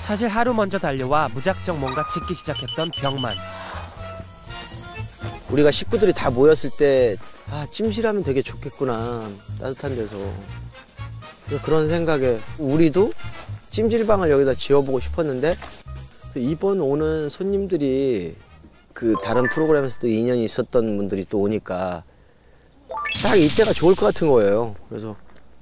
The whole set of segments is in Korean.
사실 하루 먼저 달려와 무작정 뭔가 짓기 시작했던 병만. 우리가 식구들이 다 모였을 때 찜질하면 되게 좋겠구나, 따뜻한 데서. 그런 생각에 우리도 찜질방을 여기다 지어보고 싶었는데, 이번 오는 손님들이 그 다른 프로그램에서도 인연이 있었던 분들이 또 오니까 딱 이때가 좋을 것 같은 거예요. 그래서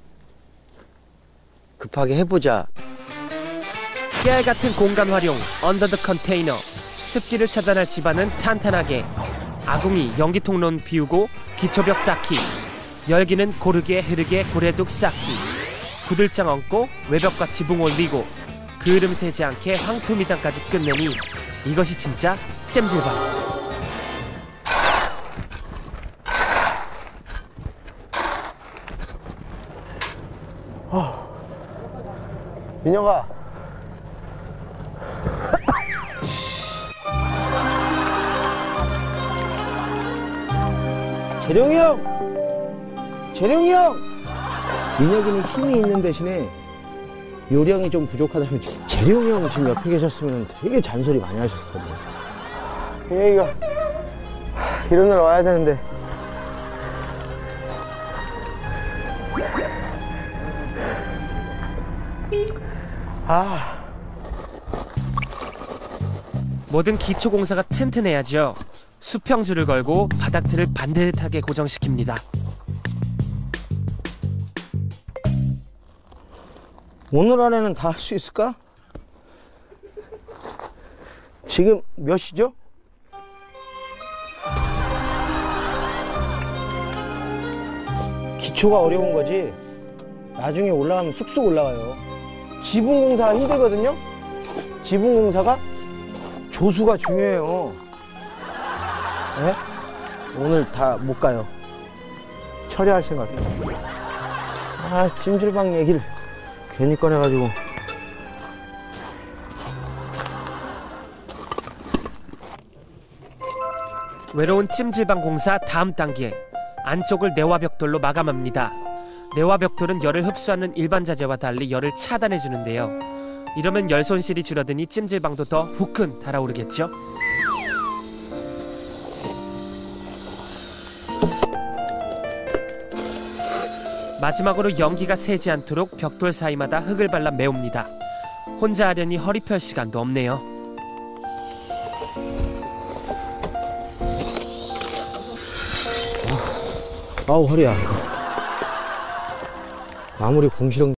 급하게 해보자. 깨알 같은 공간 활용, 언더 더 컨테이너. 습기를 차단할 집안은 탄탄하게. 아궁이, 연기통론 비우고 기초벽 쌓기. 열기는 고르게 흐르게 고래둑 쌓기. 구들장 얹고 외벽과 지붕 올리고 그을음 새지 않게 황토미장까지 끝내니 이것이 진짜 찜질방. 민혁아. 재룡이 형! 재룡이 형! 민혁이는 힘이 있는 대신에 요령이 좀 부족하다면 재룡이 형 지금 옆에 계셨으면 되게 잔소리 많이 하셨을 거예요. 민혁이가 이런 날 와야 되는데. 뭐든 기초공사가 튼튼해야죠. 수평줄을 걸고 바닥틀을 반듯하게 고정시킵니다. 오늘 안에는 다 할 수 있을까? 지금 몇 시죠? 기초가 어려운 거지 나중에 올라가면 쑥쑥 올라가요. 지붕공사가 힘들거든요. 지붕공사가 조수가 중요해요. 네? 오늘 다 못 가요. 처리할 생각이에요. 찜질방 얘기를 괜히 꺼내가지고. 외로운 찜질방 공사 다음 단계. 안쪽을 내화벽돌로 마감합니다. 내화벽돌은 열을 흡수하는 일반 자재와 달리 열을 차단해주는데요. 이러면 열 손실이 줄어드니 찜질방도 더 후끈 달아오르겠죠. 마지막으로 연기가 새지 않도록 벽돌 사이마다 흙을 발라 메웁니다. 혼자 하려니 허리 펼 시간도 없네요. 아우 허리야. 아무리 궁시렁